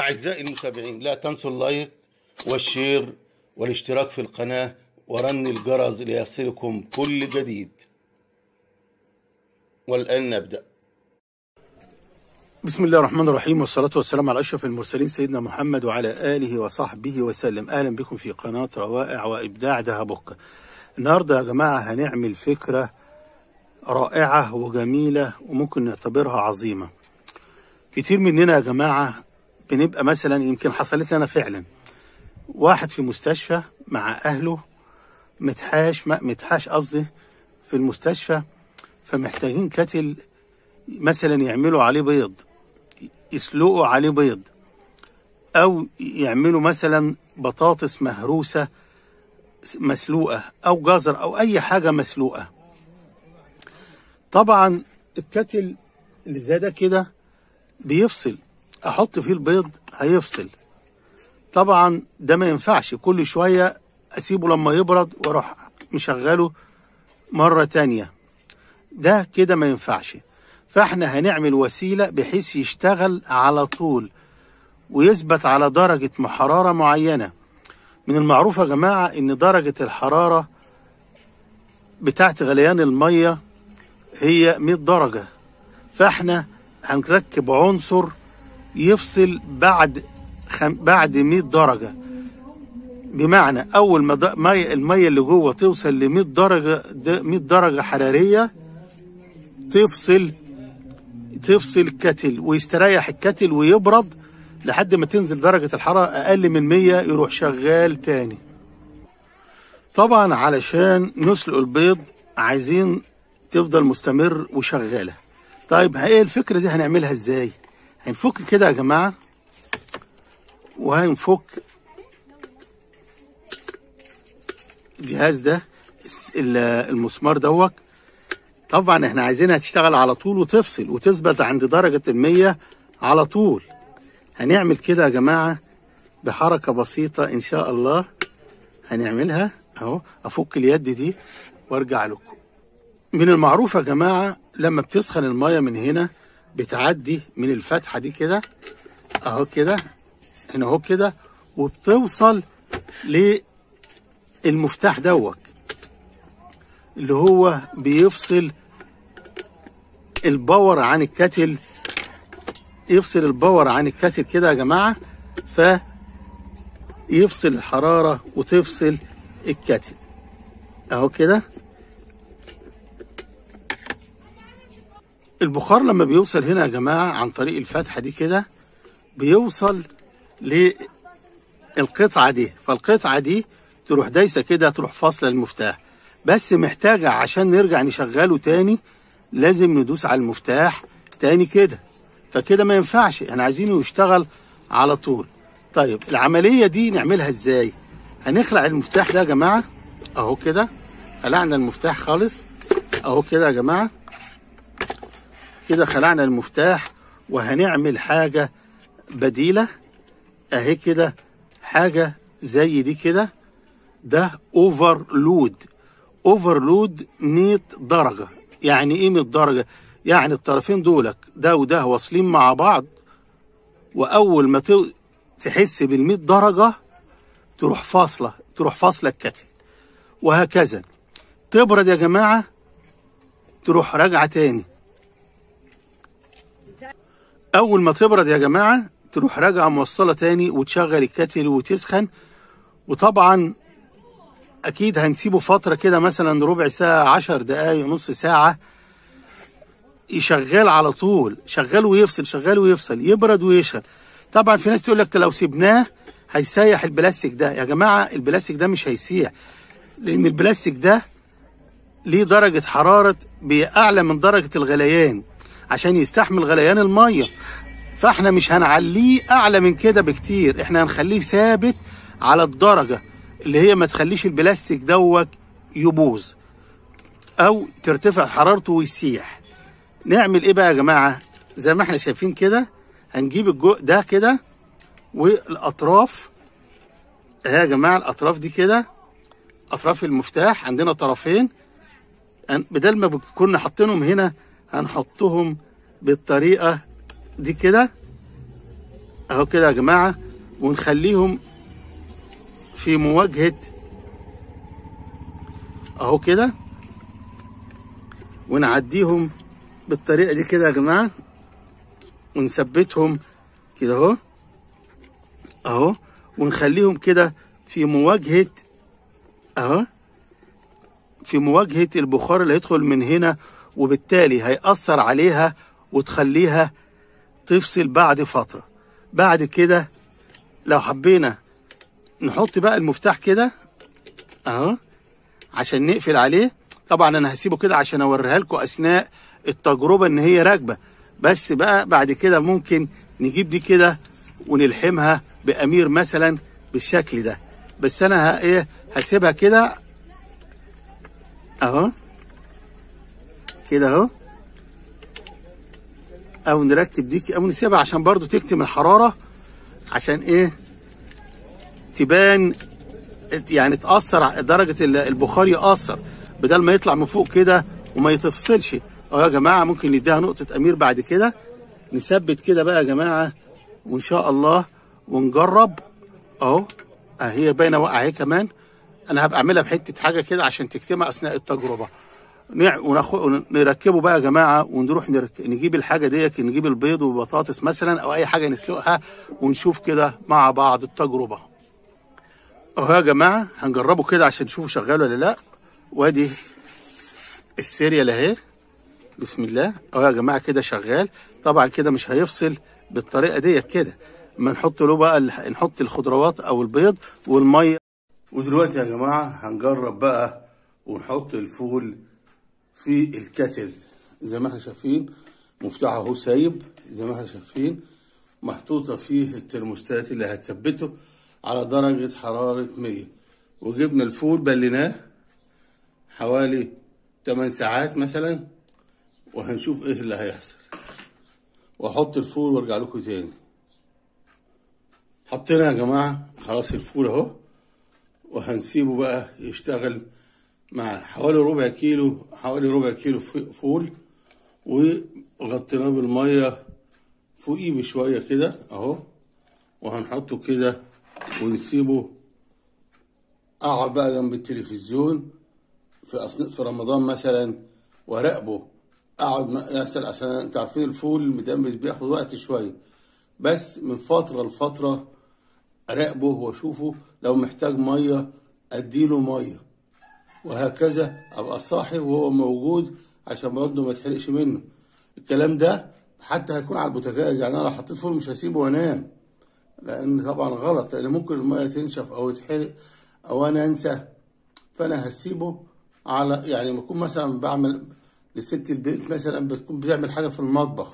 أعزائي المتابعين، لا تنسوا اللايك والشير والاشتراك في القناة ورن الجرس ليصلكم كل جديد. والآن نبدأ. بسم الله الرحمن الرحيم، والصلاة والسلام على أشرف المرسلين سيدنا محمد وعلى آله وصحبه وسلم. أهلا بكم في قناة روائع وإبداع دهبوكة. النهاردة يا جماعة هنعمل فكرة رائعة وجميلة وممكن نعتبرها عظيمة. كتير مننا يا جماعة بنبقى مثلا، يمكن حصلت لنا فعلا، واحد في مستشفى مع أهله، متحاش قصدي في المستشفى، فمحتاجين كتل مثلا يعملوا عليه بيض، يسلقوا عليه بيض، أو يعملوا مثلا بطاطس مهروسة مسلوقة، أو جزر، أو أي حاجة مسلوقة. طبعا الكتل اللي زي ده كده بيفصل، أحط فيه البيض هيفصل. طبعا ده ما ينفعش كل شوية أسيبه لما يبرد وأروح مشغله مرة تانية، ده كده ما ينفعش. فاحنا هنعمل وسيلة بحيث يشتغل على طول ويثبت على درجة حرارة معينة. من المعروف يا جماعة ان درجة الحرارة بتاعت غليان المية هي 100 درجة، فاحنا هنركب عنصر يفصل بعد 100 درجة. بمعنى اول ما المية اللي جوه توصل ل 100 درجة حرارية تفصل الكتل ويستريح الكتل ويبرد لحد ما تنزل درجة الحرارة أقل من 100، يروح شغال تاني. طبعا علشان نسلق البيض عايزين تفضل مستمر وشغالة. طيب ايه الفكرة دي هنعملها ازاي؟ هنفك كده يا جماعة، وهنفك الجهاز ده، المسمار دوت. طبعا احنا عايزينها تشتغل على طول وتفصل وتثبت عند درجة 100 على طول. هنعمل كده يا جماعة بحركة بسيطة ان شاء الله. هنعملها اهو، افك اليد دي وارجع لكم. من المعروف يا جماعة لما بتسخن المية من هنا بتعدي من الفتحة دي كده اهو، كده هنا اهو كده، وبتوصل للمفتاح دوت اللي هو بيفصل الباور عن الكتل. يفصل الباور عن الكتل كده يا جماعة، فيفصل الحرارة وتفصل الكتل اهو كده. البخار لما بيوصل هنا يا جماعة عن طريق الفتحة دي كده بيوصل للقطعة دي، فالقطعة دي تروح دايسة كده، تروح فاصلة المفتاح. بس محتاجة عشان نرجع نشغله تاني لازم ندوس على المفتاح تاني كده، فكده ما ينفعش، احنا عايزينه يشتغل على طول. طيب العملية دي نعملها ازاي؟ هنخلع المفتاح ده يا جماعة اهو كده، خلعنا المفتاح خالص اهو كده يا جماعة، كده خلعنا المفتاح. وهنعمل حاجة بديلة اهي كده، حاجة زي دي كده. ده اوفرلود 100 درجة. يعني ايه 100 درجة؟ يعني الطرفين دولك ده وده واصلين مع بعض، واول ما تحس بال100 درجة تروح فاصلة الكتل، وهكذا. تبرد يا جماعة تروح راجعة تاني. اول ما تبرد يا جماعة تروح راجعة موصلة تاني وتشغل الكتل وتسخن. وطبعا اكيد هنسيبه فترة كده، مثلا ربع ساعة، 10 دقايق، نص ساعة، يشغل على طول، شغال ويفصل، شغال ويفصل، يبرد ويشغل. طبعا في ناس تقول لك لو سيبناه هيسيح البلاستيك ده. يا جماعة البلاستيك ده مش هيسيح، لان البلاستيك ده ليه درجة حرارة اعلى من درجة الغليان عشان يستحمل غليان المية، فاحنا مش هنعليه اعلى من كده بكتير، احنا هنخليه ثابت على الدرجة اللي هي ما تخليش البلاستيك دوت يبوظ او ترتفع حرارته ويسيح. نعمل ايه بقى يا جماعة؟ زي ما احنا شايفين كده، هنجيب ده كده، والاطراف اهي يا جماعة، الاطراف دي كده، اطراف المفتاح عندنا طرفين، بدل ما كنا حاطينهم هنا هنحطهم بالطريقة دي كده اهو كده يا جماعه، ونخليهم في مواجهه اهو كده، ونعديهم بالطريقه دي كده يا جماعه، ونثبتهم كده اهو اهو، ونخليهم كده في مواجهه اهو، في مواجهه البخار اللي هيدخل من هنا، وبالتالي هيأثر عليها وتخليها تفصل بعد فتره. بعد كده لو حبينا نحط بقى المفتاح كده اهو عشان نقفل عليه. طبعا انا هسيبه كده عشان اوريها لكم اثناء التجربه ان هي راكبه، بس بقى بعد كده ممكن نجيب دي كده ونلحمها بامير مثلا بالشكل ده. بس انا هسيبها كده اهو كده اهو، او نركب دي او نسيبها عشان برضو تكتم الحراره، عشان تبان يعني تأثر درجة البخار يأثر، بدل ما يطلع من فوق كده وما يتفصلش. اهو يا جماعة ممكن نديها نقطة أمير بعد كده. نثبت كده بقى يا جماعة وإن شاء الله ونجرب اهو. هي باينة واقعة اهي كمان، أنا هبقى أعملها بحتة حاجة كده عشان تكتمها أثناء التجربة. نركبه بقى يا جماعة ونروح نجيب الحاجة ديت، نجيب البيض والبطاطس مثلا أو أي حاجة نسلقها ونشوف كده مع بعض التجربة. اهو يا جماعه هنجربه كده عشان نشوفه شغال ولا لا. وادي السيريال اهي، بسم الله. اهو يا جماعه كده شغال. طبعا كده مش هيفصل بالطريقه ديت كده، اما نحط له بقى نحط الخضروات او البيض والميه. ودلوقتي يا جماعه هنجرب بقى ونحط الفول في الكتل زي ما احنا شايفين. مفتاحه اهو سايب زي ما احنا شايفين، محطوطه فيه الترموستات اللي هتثبته على درجة حرارة 100. وجبنا الفول بليناه حوالي 8 ساعات مثلا، وهنشوف ايه اللي هيحصل. واحط الفول وارجع لكم تاني. حطينا يا جماعة خلاص الفول اهو، وهنسيبه بقى يشتغل مع حوالي ربع كيلو فول، وغطيناه بالمية فوقيه بشوية كده اهو، وهنحطه كده ونسيبه. اقعد بقى جنب التلفزيون في رمضان مثلا وراقبه، اقعد يحصل عشان انتوا عارفين الفول المدمس بياخد وقت شويه، بس من فتره لفتره اراقبه واشوفه، لو محتاج ميه اديله ميه، وهكذا ابقى صاحي وهو موجود عشان برضه ما يتحرقش منه. الكلام ده حتى هيكون على البوتاجاز، يعني انا لو حطيت فول مش هسيبه وانام، لان طبعا غلط، لان ممكن الميه تنشف او يتحرق او انا انسى. فانا هسيبه على يعني لما اكون مثلا بعمل لست البيت مثلا بتكون بتعمل حاجه في المطبخ،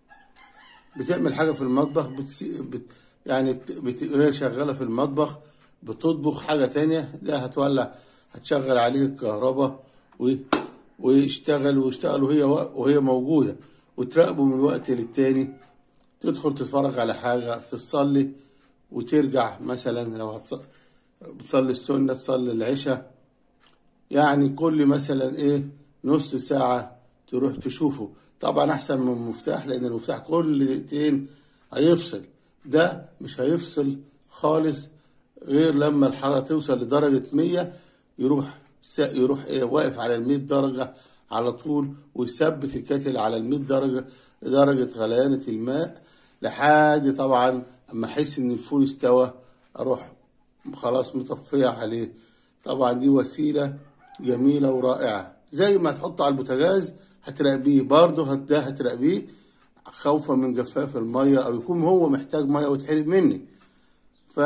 هي شغاله في المطبخ بتطبخ حاجه تانية، لا هتولع هتشغل عليه الكهرباء ويشتغل وهي موجوده، وتراقبه من وقت للتاني. تدخل تتفرج على حاجه، تصلي وترجع مثلا، لو بتصلي السنه تصلي العشاء، يعني كل مثلا نص ساعه تروح تشوفه. طبعا احسن من المفتاح، لان المفتاح كل دقيقتين هيفصل، ده مش هيفصل خالص غير لما الحراره توصل لدرجه 100 يروح واقف على 100 درجه على طول، ويثبت الكاتل على 100 درجه غليانه الماء، لحد طبعا اما احس ان الفول استوى اروح خلاص مطفيه عليه. طبعا دي وسيله جميله ورائعه، زي ما تحطه على البوتاجاز هتراقبيه برضه، هتراقبيه خوفا من جفاف الميه او يكون هو محتاج ميه ويتحرق مني. ف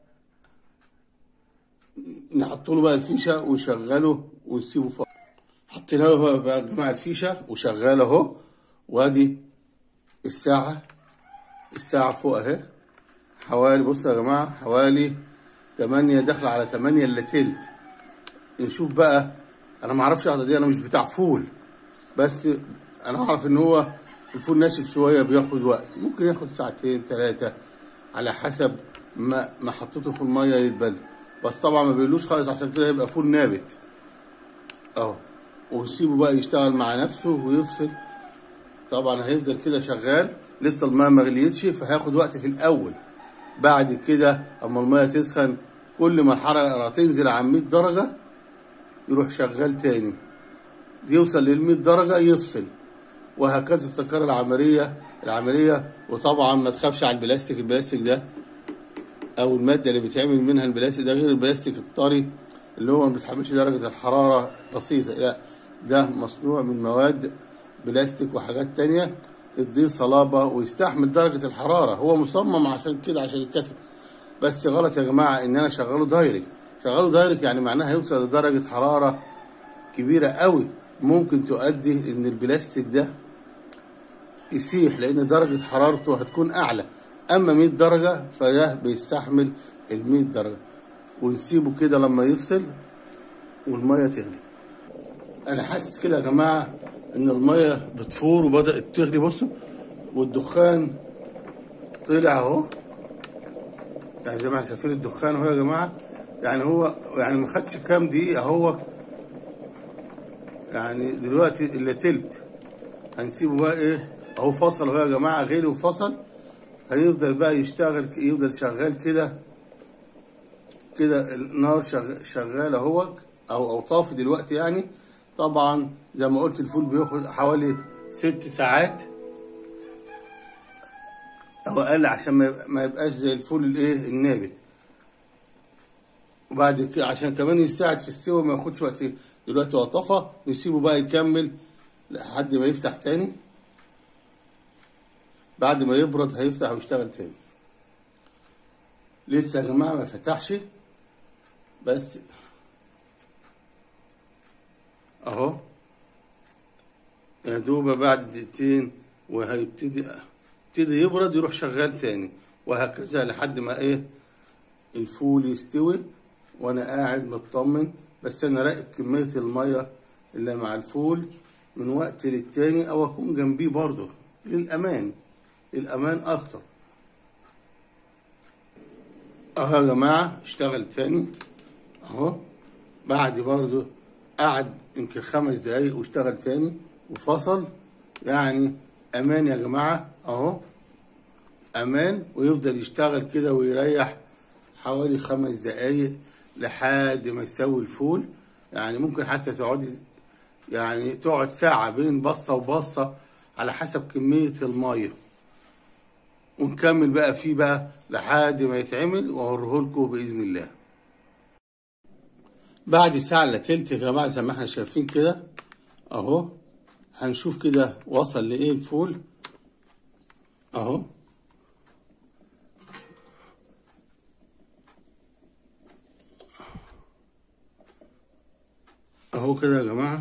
نحط له بقى الفيشه وشغله ونسيبه فوق. حطينا له بقى يا جماعه الفيشه وشغاله اهو. وادي الساعه فوق اهي، حوالي بصوا يا جماعه حوالي 8 داخله على 8 الا تلت. نشوف بقى، انا ما اعرفش القعده دي، انا مش بتاع فول، بس انا اعرف ان هو الفول ناشف شويه بياخد وقت، ممكن ياخد ساعتين 3 على حسب ما حطيته في الميه يتبل، بس طبعا ما بيقولوش خالص عشان كده يبقى فول نابت اهو. ونسيبه بقى يشتغل مع نفسه ويفصل. طبعا هيفضل كده شغال لسه الميه ما غليتش، فهياخد وقت في الاول. بعد كده اما الميه تسخن كل ما الحراره تنزل عن 100 درجه يروح شغال تاني، يوصل لل 100 درجه يفصل، وهكذا تتكرر العمليه. وطبعا ما تخافش على البلاستيك ده او الماده اللي بيتعمل منها البلاستيك ده غير البلاستيك الطري اللي هو ما بيتحملش درجه الحراره بسيطه، لا ده مصنوع من مواد بلاستيك وحاجات تانية تديه صلابه ويستحمل درجه الحراره. هو مصمم عشان كده، عشان الكتف. بس غلط يا جماعه ان انا شغله دايركت، يعني معناها هيوصل لدرجه حراره كبيره قوي، ممكن تؤدي ان البلاستيك ده يسيح لان درجه حرارته هتكون اعلى. اما 100 درجه فده بيستحمل ال 100 درجه. ونسيبه كده لما يفصل والميه تغلي. انا حاسس كده يا جماعه ان الميه بتفور وبدات تغلي، بصوا، والدخان طلع اهو، يعني زي ما احنا شايفين الدخان اهو يا جماعه. يعني هو يعني ما خدش كام دقيقه اهو، يعني دلوقتي الا تلت. هنسيبه بقى ايه اهو، فصل اهو يا جماعه، غلي وفصل. هيفضل بقى يشتغل، يفضل شغال كده النار شغاله اهو، او طافي دلوقتي يعني. طبعا زي ما قلت الفول بياخد حوالي 6 ساعات او اقل عشان ما يبقاش زي الفول الايه النابت. وبعد كده عشان كمان يساعد في السوا ما ياخدش وقت. دلوقتي هو طفى، نسيبه بقى يكمل لحد ما يفتح تاني. بعد ما يبرد هيفتح ويشتغل تاني. لسه يا جماعه ما فتحش، بس اهو يا دوبه بعد دقيقتين وهيبتدي يبرد يروح شغال تاني، وهكذا لحد ما ايه الفول يستوي. وانا قاعد مطمن، بس انا راقب كميه الميه اللي مع الفول من وقت للتاني، او اكون جنبيه برضه للامان اكتر. اهو يا جماعه اشتغل تاني اهو، بعد برضه قعد يمكن 5 دقايق واشتغل تاني وفصل. يعني امان يا جماعه اهو، امان. ويفضل يشتغل كده ويريح حوالي 5 دقايق لحد ما يسوي الفول. يعني ممكن حتى تقعد ساعه بين بصه وبصه على حسب كميه الميه. ونكمل بقى فيه بقى لحد ما يتعمل واوريهولكوا باذن الله. بعد ساعه الا تلت يا جماعه زي ما احنا شايفين كده اهو. هنشوف كده وصل لايه الفول اهو. اهو كده يا جماعه،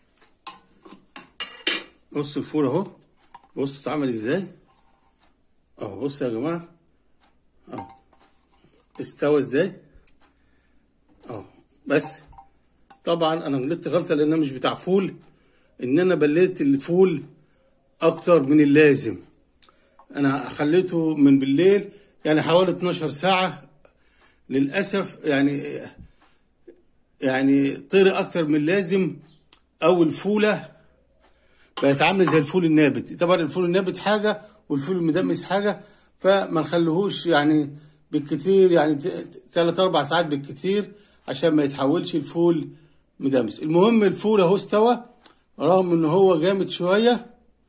بص الفول اهو، بص اتعمل ازاي اهو. بص يا جماعه اهو استوى ازاي اهو. بس طبعا انا غلطت غلطه لان انا مش بتاع فول، ان انا بليت الفول اكتر من اللازم. انا خليته من بالليل يعني حوالي 12 ساعه. للاسف يعني طري اكتر من اللازم، او الفوله بقت عامله زي الفول النابت. طبعا الفول النابت حاجه والفول المدمس حاجه، فما نخليهوش يعني بالكتير يعني 3-4 ساعات بالكتير عشان ما يتحولش الفول مدمس. المهم الفول اهو استوى رغم ان هو جامد شويه.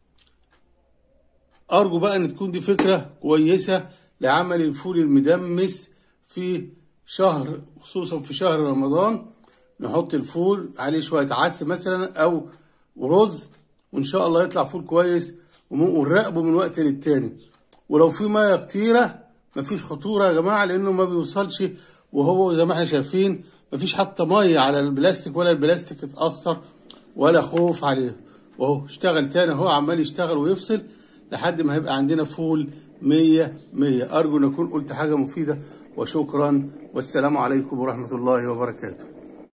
ارجو بقى ان تكون دي فكره كويسه لعمل الفول المدمس في شهر، خصوصا في شهر رمضان. نحط الفول عليه شويه عدس مثلا او رز، وان شاء الله يطلع فول كويس. ونراقبه من وقت للتاني. ولو في ميه كتيره مفيش خطوره يا جماعه، لانه ما بيوصلش. وهو زي ما احنا شايفين مفيش حتى ميه على البلاستيك ولا البلاستيك اتأثر ولا خوف عليه. واهو اشتغل تاني اهو، عمال يشتغل ويفصل لحد ما هيبقى عندنا فول 100. ارجو ان اكون قلت حاجه مفيده، وشكرا والسلام عليكم ورحمه الله وبركاته.